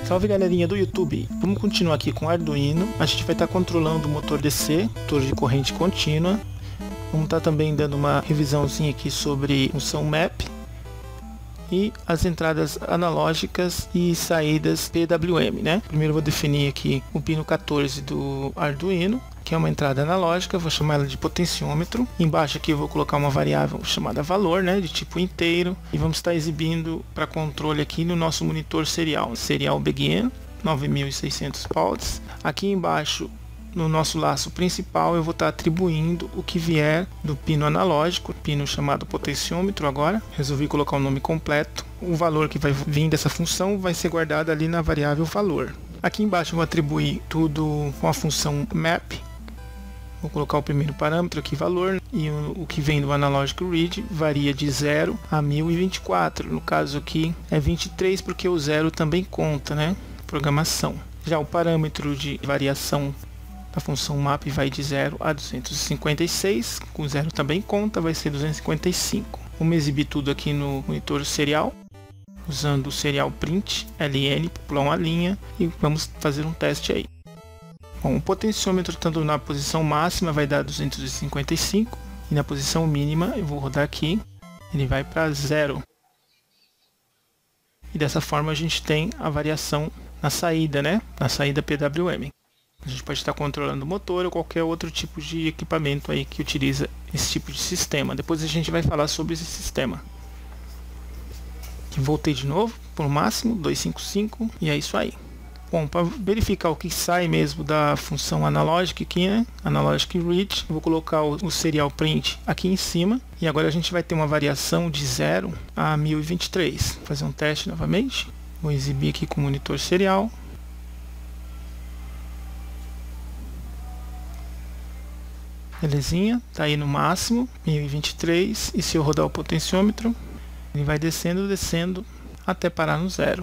Salve galerinha do YouTube, vamos continuar aqui com o Arduino. A gente vai estar controlando o motor DC, motor de corrente contínua. Vamos estar também dando uma revisãozinha aqui sobre função map e as entradas analógicas e saídas PWM, né? Primeiro eu vou definir aqui o pino 14 do Arduino, que é uma entrada analógica, vou chamar ela de potenciômetro. Embaixo aqui eu vou colocar uma variável chamada valor, né, de tipo inteiro, e vamos estar exibindo para controle aqui no nosso monitor serial Begin 9600 volts. Aqui embaixo, no nosso laço principal, eu vou estar atribuindo o que vier do pino analógico, pino chamado potenciômetro. Agora resolvi colocar o nome completo. O valor que vai vir dessa função vai ser guardado ali na variável valor. Aqui embaixo eu vou atribuir tudo com a função map. Vou colocar o primeiro parâmetro aqui, valor, e o que vem do Analógico Read varia de 0 a 1024. No caso aqui é 23 porque o 0 também conta, né? Programação. Já o parâmetro de variação da função map vai de 0 a 256, com 0 também conta, vai ser 255. Vamos exibir tudo aqui no monitor serial, usando o serial print ln, pular uma linha, e vamos fazer um teste aí. Bom, o potenciômetro estando na posição máxima vai dar 255 e na posição mínima eu vou rodar aqui, ele vai para 0. E dessa forma a gente tem a variação na saída, né? Na saída PWM. A gente pode estar controlando o motor ou qualquer outro tipo de equipamento aí que utiliza esse tipo de sistema. Depois a gente vai falar sobre esse sistema. Voltei de novo para o máximo, 255, e é isso aí. Bom, para verificar o que sai mesmo da função analógica aqui, né? Analógico Read, eu vou colocar o serial print aqui em cima. E agora a gente vai ter uma variação de 0 a 1023. Vou fazer um teste novamente. Vou exibir aqui com o monitor serial. Belezinha, tá aí no máximo, 1023. E se eu rodar o potenciômetro, ele vai descendo, descendo, até parar no 0.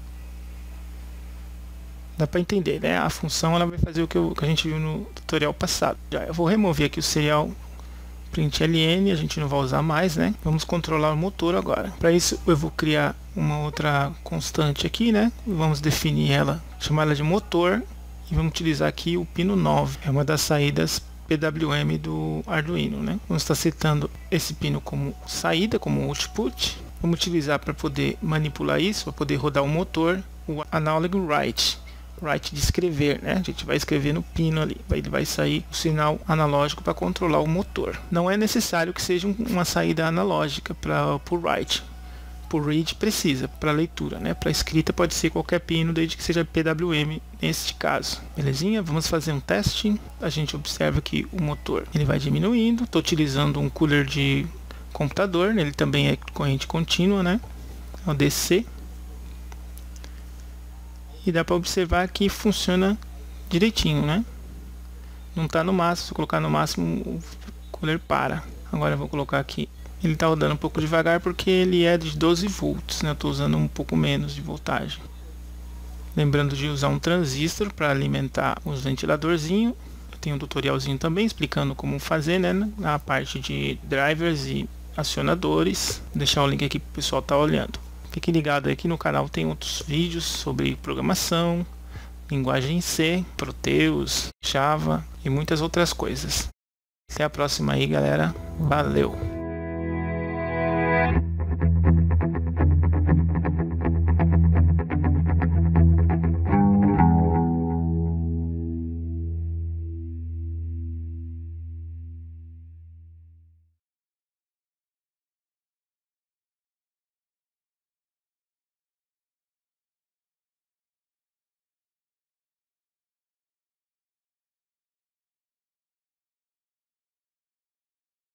Dá para entender, né? A função ela vai fazer o que a gente viu no tutorial passado. Já eu vou remover aqui o serial print ln, a gente não vai usar mais, né? Vamos controlar o motor agora. Para isso eu vou criar uma outra constante aqui, né? Vamos definir ela, chamar ela de motor, e vamos utilizar aqui o pino 9. É uma das saídas PWM do Arduino, né? Vamos estar setando esse pino como saída, como output. Vamos utilizar para poder manipular isso, para poder rodar o motor, o Analog Write. Write de escrever, né? A gente vai escrever no pino ali, ele vai sair o sinal analógico para controlar o motor. Não é necessário que seja uma saída analógica para o write. Por read precisa, para leitura, né? Para escrita pode ser qualquer pino, desde que seja PWM neste caso. Belezinha? Vamos fazer um teste. A gente observa que o motor ele vai diminuindo. Estou utilizando um cooler de computador, ele também é corrente contínua, né? É o DC. E dá para observar que funciona direitinho, né? Não está no máximo, se eu colocar no máximo o cooler para. Agora eu vou colocar aqui. Ele está rodando um pouco devagar porque ele é de 12 volts, né? Eu estou usando um pouco menos de voltagem. Lembrando de usar um transistor para alimentar os ventiladorzinhos. Eu tenho um tutorialzinho também explicando como fazer, né? Na parte de drivers e acionadores. Vou deixar o link aqui para o pessoal estar olhando. Fique ligado aqui no canal, tem outros vídeos sobre programação, linguagem C, Proteus, Java e muitas outras coisas. Até a próxima aí, galera. Valeu!